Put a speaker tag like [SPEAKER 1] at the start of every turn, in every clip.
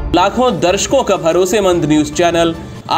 [SPEAKER 1] लाखों दर्शकों का भरोसेमंद news channel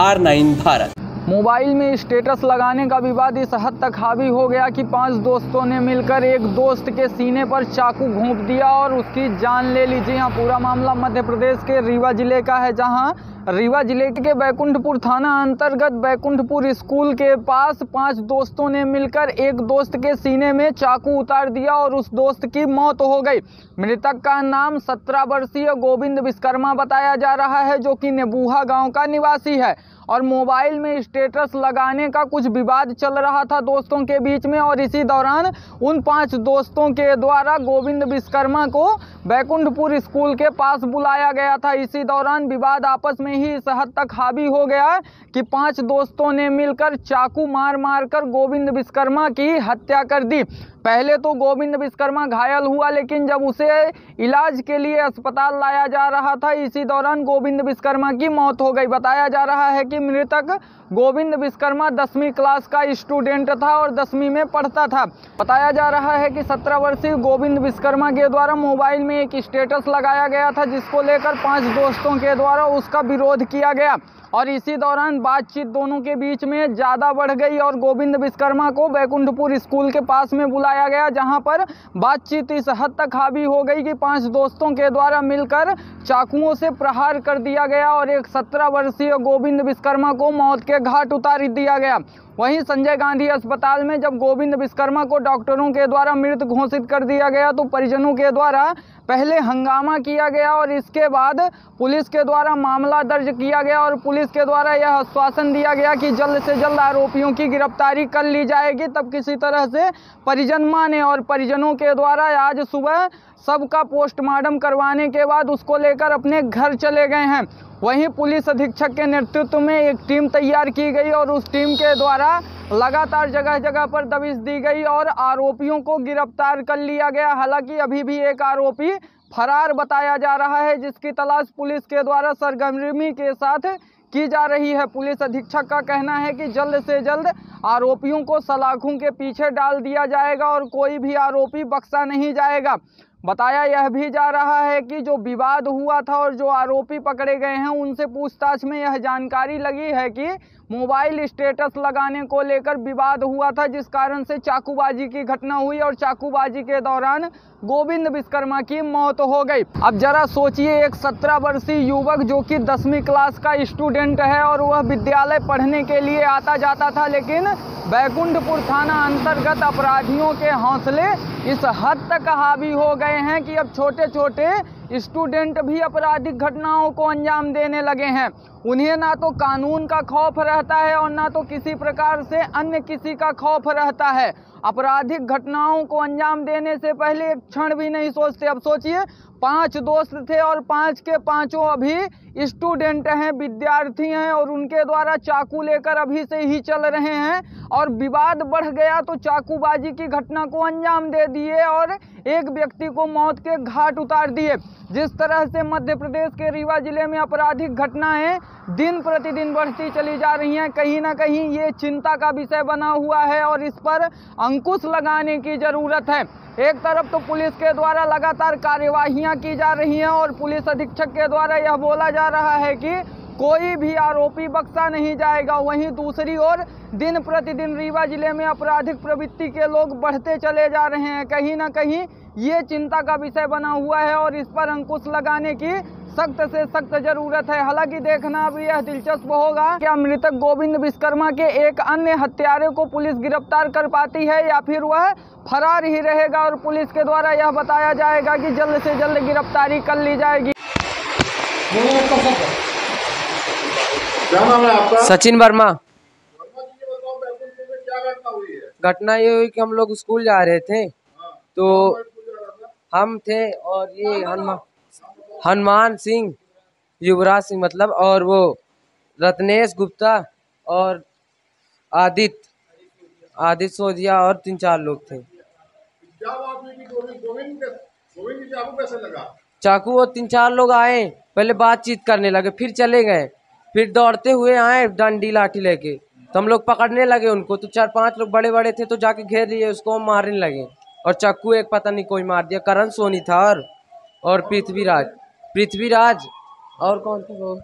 [SPEAKER 1] R9 Bharat.
[SPEAKER 2] Mobile में स्टेटस लगाने का विवाद इस हद तक हावी हो गया कि 5 दोस्तों ने मिलकर एक दोस्त के सीने पर चाकू घोंप दिया और उसकी जान ले ली। जी हाँ, पूरा मामला मध्य प्रदेश के रीवा जिले का है, जहां रीवा जिले के बैकुंठपुर थाना अंतर्गत बैकुंठपुर स्कूल के पास 5 दोस्तों ने मिलकर एक दोस्त के सीने में चाकू उतार दिया और उस दोस्त की मौत हो गई। मृतक का नाम 17 वर्षीय गोविंद विश्वकर्मा बताया जा रहा है, जो कि नेबूहा गांव का निवासी है और मोबाइल में स्टेटस लगाने का कुछ विवाद चल रहा था दोस्तों के बीच में। और इसी दौरान उन 5 दोस्तों के द्वारा गोविंद विश्वकर्मा को बैकुंठपुर स्कूल के पास बुलाया गया था। इसी दौरान विवाद आपस में ही इस हद तक हावी हो गया कि 5 दोस्तों ने मिलकर चाकू मार कर गोविंद विश्वकर्मा की हत्या कर दी। पहले तो गोविंद विश्वकर्मा घायल हुआ, लेकिन जब उसे इलाज के लिए अस्पताल लाया जा रहा था, इसी दौरान गोविंद विश्वकर्मा की मौत हो गई। बताया जा रहा है कि मृतक गोविंद विश्वकर्मा 10वीं क्लास का स्टूडेंट था और 10वीं में पढ़ता था। बताया जा रहा है कि 17 वर्षीय गोविंद विश्वकर्मा के द्वारा मोबाइल में एक स्टेटस लगाया गया था, जिसको लेकर 5 दोस्तों के द्वारा उसका विरोध किया गया और इसी दौरान बातचीत दोनों के बीच में ज़्यादा बढ़ गई और गोविंद विश्वकर्मा को बैकुंठपुर स्कूल के पास में बुलाया गया, जहां पर बातचीत इस हद तक हावी हो गई कि 5 दोस्तों के द्वारा मिलकर चाकुओं से प्रहार कर दिया गया और एक 17 वर्षीय गोविंद विश्वकर्मा को मौत के घाट उतार दिया गया। वहीं संजय गांधी अस्पताल में जब गोविंद विश्वकर्मा को डॉक्टरों के द्वारा मृत घोषित कर दिया गया, तो परिजनों के द्वारा पहले हंगामा किया गया और इसके बाद पुलिस के द्वारा मामला दर्ज किया गया और पुलिस के द्वारा यह आश्वासन दिया गया कि जल्द से जल्द आरोपियों की गिरफ्तारी कर ली जाएगी। तब किसी तरह से परिजन माने और परिजनों के द्वारा आज सुबह सबका पोस्टमार्टम करवाने के बाद उसको लेकर अपने घर चले गए हैं। वहीं पुलिस अधीक्षक के नेतृत्व में एक टीम तैयार की गई और उस टीम के द्वारा लगातार जगह जगह पर दबिश दी गई और आरोपियों को गिरफ्तार कर लिया गया। हालांकि अभी भी एक आरोपी फरार बताया जा रहा है, जिसकी तलाश पुलिस के द्वारा सरगर्मी के साथ की जा रही है। पुलिस अधीक्षक का कहना है कि जल्द से जल्द आरोपियों को सलाखों के पीछे डाल दिया जाएगा और कोई भी आरोपी बख्शा नहीं जाएगा। बताया यह भी जा रहा है कि जो विवाद हुआ था और जो आरोपी पकड़े गए हैं, उनसे पूछताछ में यह जानकारी लगी है कि मोबाइल स्टेटस लगाने को लेकर विवाद हुआ था, जिस कारण से चाकूबाजी की घटना हुई और चाकूबाजी के दौरान गोविंद विश्वकर्मा की मौत हो गई। अब जरा सोचिए, एक 17 वर्षीय युवक जो कि 10वीं क्लास का स्टूडेंट है और वह विद्यालय पढ़ने के लिए आता जाता था, लेकिन बैकुंठपुर थाना अंतर्गत अपराधियों के हौसले इस हद तक हावी हो गए हैं कि अब छोटे छोटे स्टूडेंट भी आपराधिक घटनाओं को अंजाम देने लगे हैं। उन्हें ना तो कानून का खौफ रहता है और ना तो किसी प्रकार से अन्य किसी का खौफ रहता है। आपराधिक घटनाओं को अंजाम देने से पहले एक क्षण भी नहीं सोचते। अब सोचिए, 5 दोस्त थे और 5 के 5 अभी स्टूडेंट हैं, विद्यार्थी हैं और उनके द्वारा चाकू लेकर अभी से ही चल रहे हैं और विवाद बढ़ गया तो चाकूबाजी की घटना को अंजाम दे दिए और एक व्यक्ति को मौत के घाट उतार दिए। जिस तरह से मध्य प्रदेश के रीवा जिले में आपराधिक घटनाएं दिन प्रतिदिन बढ़ती चली जा रही हैं, कहीं ना कहीं ये चिंता का विषय बना हुआ है और इस पर अंकुश लगाने की जरूरत है। एक तरफ तो पुलिस के द्वारा लगातार कार्यवाहियां की जा रही हैं और पुलिस अधीक्षक के द्वारा यह बोला जा रहा है कि कोई भी आरोपी बख्शा नहीं जाएगा। वहीं दूसरी ओर दिन प्रतिदिन रीवा जिले में आपराधिक प्रवृत्ति के लोग बढ़ते चले जा रहे हैं। कहीं ना कहीं ये चिंता का विषय बना हुआ है और इस पर अंकुश लगाने की सख्त से सख्त जरूरत है। हालांकि देखना भी यह दिलचस्प होगा क्या मृतक गोविंद विश्वकर्मा के एक अन्य हत्यारे को पुलिस गिरफ्तार कर पाती है या फिर वह फरार ही रहेगा और पुलिस के द्वारा यह बताया जाएगा कि जल्द से जल्द गिरफ्तारी कर ली जाएगी।
[SPEAKER 3] क्या नाम है आपका?
[SPEAKER 4] सचिन वर्मा।
[SPEAKER 3] घटना
[SPEAKER 4] ये हुई कि हम लोग स्कूल जा रहे थे, तो हम थे और ये हनुमान सिंह, युवराज सिंह मतलब, और वो रत्नेश गुप्ता और आदित्य सोजिया और 3-4 लोग थे।
[SPEAKER 3] क्या बात हुई कि गोविंद की चाकू कैसे लगा?
[SPEAKER 4] चाकू वो 3-4 लोग आए, पहले बातचीत करने लगे, फिर चले गए, फिर दौड़ते हुए आए डंडी लाठी लेके, तो हम लोग पकड़ने लगे उनको, तो 4-5 लोग बड़े बड़े थे तो जाके घेर लिए उसको, मारने लगे और चाकू एक पता नहीं कोई मार दिया। करण सोनी था और पृथ्वीराज और कौन था वो?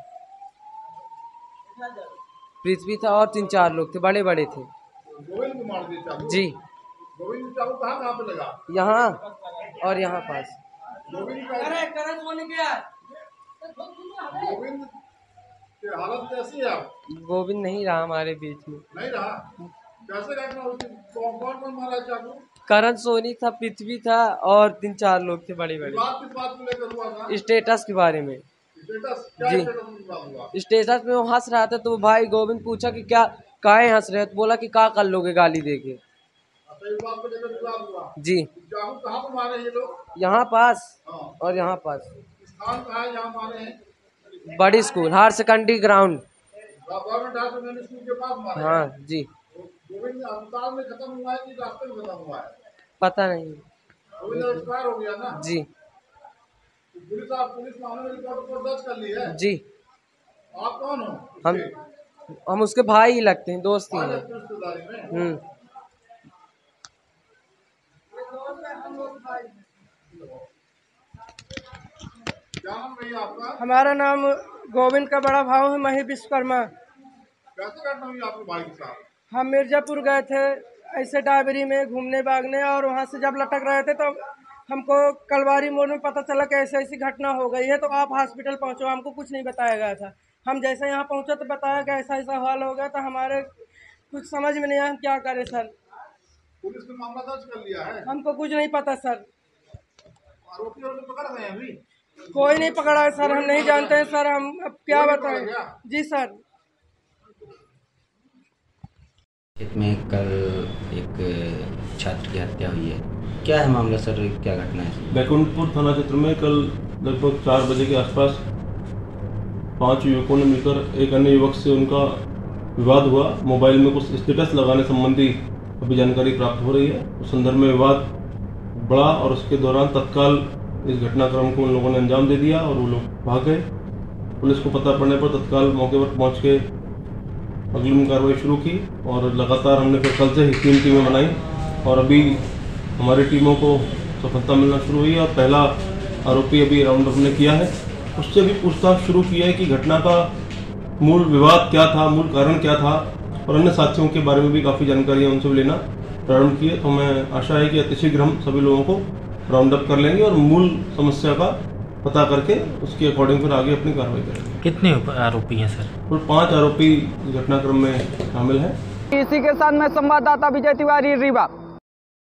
[SPEAKER 4] पृथ्वी था और 3-4 लोग थे, बड़े बड़े थे।
[SPEAKER 3] गोविंद को मार दिया चाकू?
[SPEAKER 4] जी।
[SPEAKER 3] गोविंद चाकू कहाँ पे लगा?
[SPEAKER 4] यहाँ और यहाँ पास।
[SPEAKER 3] गोविंद का गोविंद की हालत कैसी है अब?
[SPEAKER 4] गोविंद नहीं रहा हमारे बीच में।
[SPEAKER 3] नहीं रहा? कैसे घटना हुई? कौन मारा चाकू?
[SPEAKER 4] करण सोनी था, पृथ्वी था और 3-4 लोग थे बड़े बड़े।
[SPEAKER 3] विवाद किस बात को लेकर हुआ था?
[SPEAKER 4] स्टेटस के बारे में।
[SPEAKER 3] स्टेटस? क्या
[SPEAKER 4] जी।
[SPEAKER 3] स्टेटस में विवाद हुआ?
[SPEAKER 4] स्टेटस में वो हंस रहा था, तो भाई गोविंद पूछा कि क्या काहे हंस रहे हो, तो बोला कि का कर लोगे गाली देके।
[SPEAKER 3] अच्छा, इस बात को लेकर विवाद हुआ?
[SPEAKER 4] जी।
[SPEAKER 3] चाकू कहाँ पे मारे ये लोग?
[SPEAKER 4] यहाँ पास
[SPEAKER 3] हाँ।
[SPEAKER 4] और यहाँ पास।
[SPEAKER 3] स्थान कहाँ है जहाँ मारे हैं?
[SPEAKER 4] बड़ी school, higher secondary ground.
[SPEAKER 3] Government higher secondary school के पास मारे हैं?
[SPEAKER 4] हाँ जी।
[SPEAKER 3] गोविंद अस्पताल में खत्म हुआ है कि रास्ते में खत्म हुआ है?
[SPEAKER 4] पता नहीं।
[SPEAKER 3] गोविंद एक्सपायर हो गया ना?
[SPEAKER 4] जी
[SPEAKER 3] पुलिस मामले में रिपोर्ट दर्ज कर ली है?
[SPEAKER 4] जी।
[SPEAKER 3] आप कौन हो?
[SPEAKER 4] हम उसके भाई ही लगते हैं, दोस्त ही
[SPEAKER 3] आज
[SPEAKER 4] हैं।
[SPEAKER 3] रिश्तेदारी में? क्या नाम भैया आपका?
[SPEAKER 5] हमारा नाम गोविंद का बड़ा भाव है मही विश्वकर्मा।
[SPEAKER 3] कैसे घटना हुई आपके भाई के साथ?
[SPEAKER 5] हम मिर्जापुर गए थे ऐसे डायबरी में घूमने भागने, और वहाँ से जब लटक रहे थे तो हमको कलवारी मोड़ में पता चला कि ऐसी ऐसी घटना हो गई है, तो आप हॉस्पिटल पहुँचो। हमको कुछ नहीं बताया गया था। हम जैसे यहाँ पहुँचे तो बताया कि ऐसा ऐसा हाल हो गया, तो हमारे कुछ समझ में नहीं आया हम क्या करें सर।
[SPEAKER 3] पुलिस ने मामला दर्ज कर लिया है?
[SPEAKER 5] हमको कुछ नहीं पता सर।
[SPEAKER 3] आरोपी और पकड़ गए अभी?
[SPEAKER 5] कोई नहीं पकड़ा है सर, हम नहीं जानते हैं सर, हम अब क्या
[SPEAKER 3] कोई नहीं पकड़ा
[SPEAKER 5] बताएं।
[SPEAKER 3] गया?
[SPEAKER 5] जी सर।
[SPEAKER 6] खेत में कल एक छात्र की हत्या हुई है, क्या है मामला सर, क्या घटना है?
[SPEAKER 7] बैकुंठपुर थाना क्षेत्र में कल लगभग 4 बजे के आसपास 5 युवकों ने मिलकर एक अन्य युवक से उनका विवाद हुआ। मोबाइल में कुछ स्टेटस लगाने संबंधी अभी जानकारी प्राप्त हो रही है। उस संदर्भ में विवाद बढ़ा और उसके दौरान तत्काल इस घटनाक्रम को उन लोगों ने अंजाम दे दिया और वो लोग भाग गए। पुलिस को पता पड़ने पर तत्काल मौके पर पहुंच के अग्रिम कार्रवाई शुरू की और लगातार हमने फिर कल से ही 3 टीमें बनाई और अभी हमारी टीमों को सफलता मिलना शुरू हुई है और पहला आरोपी अभी राउंड अप ने किया है। उससे भी पूछताछ शुरू की है कि घटना का मूल विवाद क्या था, मूल कारण क्या था, और अन्य साथियों के बारे में भी काफ़ी जानकारियाँ उनसे भी लेना प्रारंभ किए। तो हमें आशा है कि अतिशीघ्र हम सभी लोगों को राउंड अप कर लेंगे और मूल समस्या का पता करके उसके अकॉर्डिंग फिर आगे अपनी कार्रवाई करेंगे।
[SPEAKER 8] कितने आरोपी हैं सर?
[SPEAKER 7] कुल 5 आरोपी घटनाक्रम में शामिल हैं।
[SPEAKER 2] इसी के साथ मैं संवाददाता विजय तिवारी, रीवा।